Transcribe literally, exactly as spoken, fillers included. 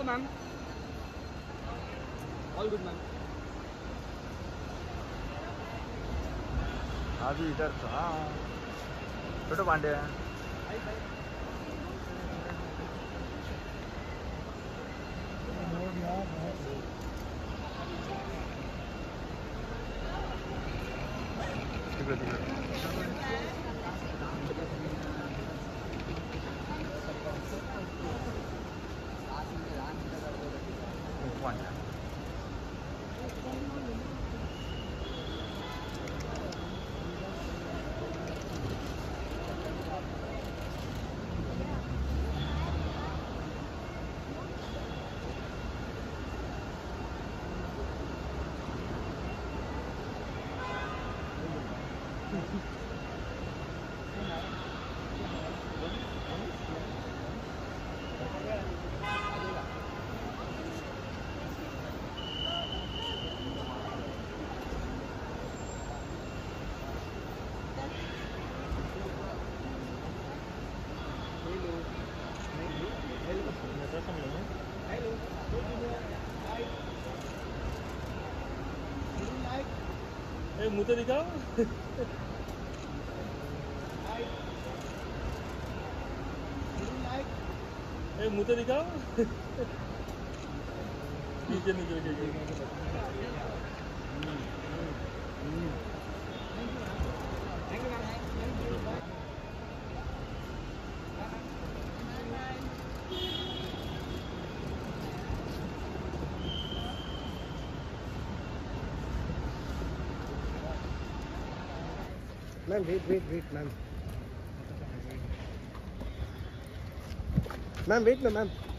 Hello, ma'am. All good, ma'am. अभी इधर तो हाँ छोटे पांडे हैं तिकडे तिकडे ए मुँह तो दिखाओ ए मुँह तो दिखाओ नीचे नीचे नीचे Ma'am, wait, wait, wait, ma'am. Ma'am, wait, no, ma'am.